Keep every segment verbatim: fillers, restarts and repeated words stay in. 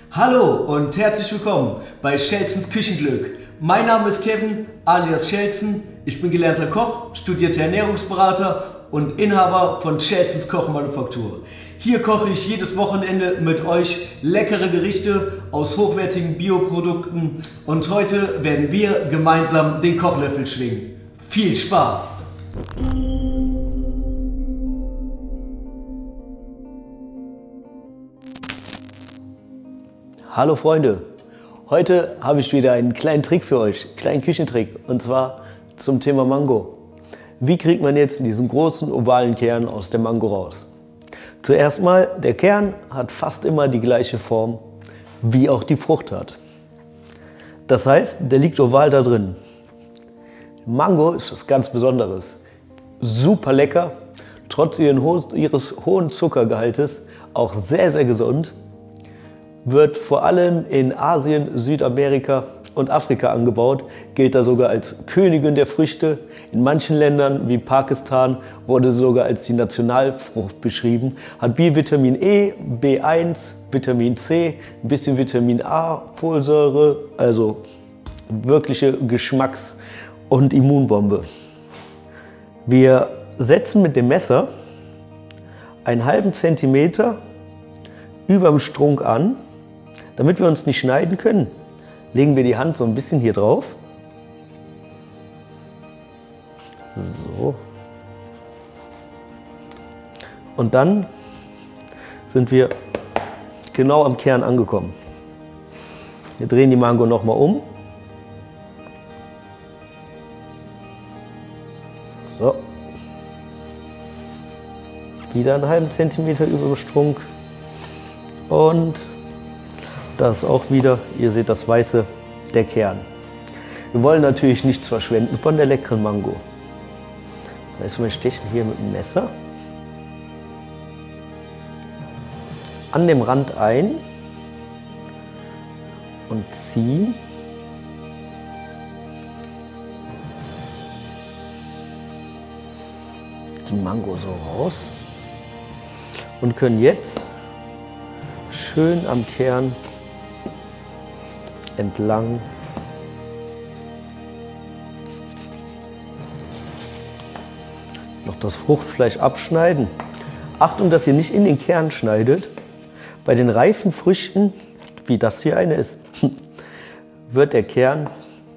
Hallo und herzlich willkommen bei Schelsens Küchenglück. Mein Name ist Kevin alias Schelsen. Ich bin gelernter Koch, studierter Ernährungsberater und Inhaber von Schelsens Kochmanufaktur. Hier koche ich jedes Wochenende mit euch leckere Gerichte aus hochwertigen Bioprodukten und heute werden wir gemeinsam den Kochlöffel schwingen. Viel Spaß! Hallo Freunde, heute habe ich wieder einen kleinen Trick für euch, einen kleinen Küchentrick, und zwar zum Thema Mango. Wie kriegt man jetzt diesen großen ovalen Kern aus der Mango raus? Zuerst mal, der Kern hat fast immer die gleiche Form, wie auch die Frucht hat. Das heißt, der liegt oval da drin. Mango ist was ganz Besonderes, super lecker, trotz ihres hohen Zuckergehaltes auch sehr, sehr gesund. Wird vor allem in Asien, Südamerika und Afrika angebaut, gilt da sogar als Königin der Früchte. In manchen Ländern wie Pakistan wurde sie sogar als die Nationalfrucht beschrieben. Hat B-Vitamin E, B eins, Vitamin C, ein bisschen Vitamin A, Folsäure, also wirkliche Geschmacks- und Immunbombe. Wir setzen mit dem Messer einen halben Zentimeter über dem Strunk an. Damit wir uns nicht schneiden können, legen wir die Hand so ein bisschen hier drauf. So. Und dann sind wir genau am Kern angekommen. Wir drehen die Mango nochmal um. So. Wieder einen halben Zentimeter über dem Strunk. Und das ist auch wieder, ihr seht das Weiße, der Kern. Wir wollen natürlich nichts verschwenden von der leckeren Mango. Das heißt, wir stechen hier mit dem Messer an dem Rand ein und ziehen die Mango so raus und können jetzt schön am Kern entlang noch das Fruchtfleisch abschneiden. Achtung, dass ihr nicht in den Kern schneidet. Bei den reifen Früchten, wie das hier eine ist, wird der Kern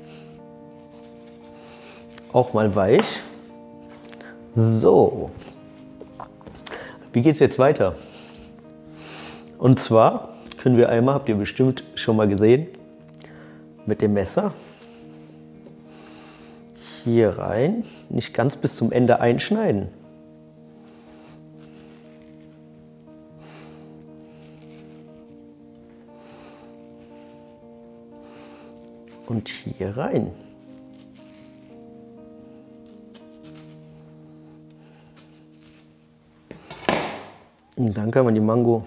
auch mal weich. So, wie geht es jetzt weiter? Und zwar können wir einmal, habt ihr bestimmt schon mal gesehen, mit dem Messer hier rein, nicht ganz bis zum Ende einschneiden. Und hier rein. Und dann kann man die Mango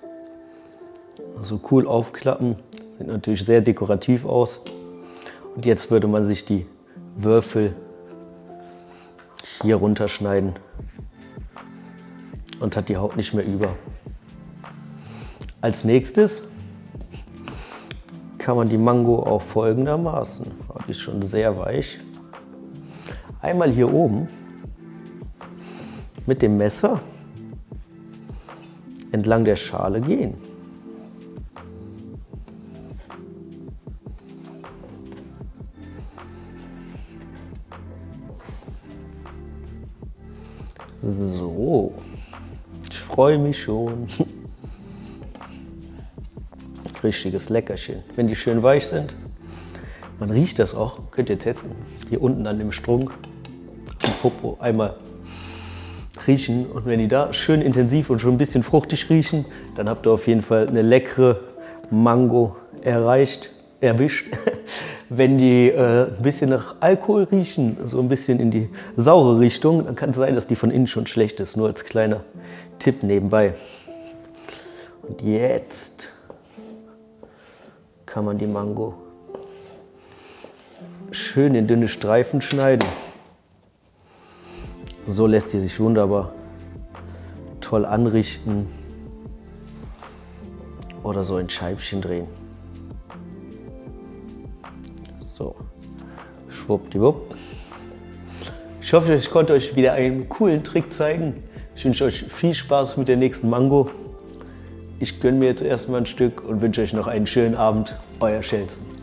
so cool aufklappen. Sieht natürlich sehr dekorativ aus. Und jetzt würde man sich die Würfel hier runterschneiden und hat die Haut nicht mehr über. Als nächstes kann man die Mango auch folgendermaßen, die ist schon sehr weich, einmal hier oben mit dem Messer entlang der Schale gehen. So, ich freue mich schon. Richtiges Leckerchen. Wenn die schön weich sind, man riecht das auch, könnt ihr testen. Hier unten an dem Strunk, am Popo einmal riechen. Und wenn die da schön intensiv und schon ein bisschen fruchtig riechen, dann habt ihr auf jeden Fall eine leckere Mango erreicht, erwischt. Wenn die äh, ein bisschen nach Alkohol riechen, so ein bisschen in die saure Richtung, dann kann es sein, dass die von innen schon schlecht ist. Nur als kleiner Tipp nebenbei. Und jetzt kann man die Mango schön in dünne Streifen schneiden. So lässt die sich wunderbar toll anrichten oder so in Scheibchen drehen. So, schwuppdiwupp. Ich hoffe, ich konnte euch wieder einen coolen Trick zeigen. Ich wünsche euch viel Spaß mit der nächsten Mango. Ich gönne mir jetzt erstmal ein Stück und wünsche euch noch einen schönen Abend. Euer Schelzen.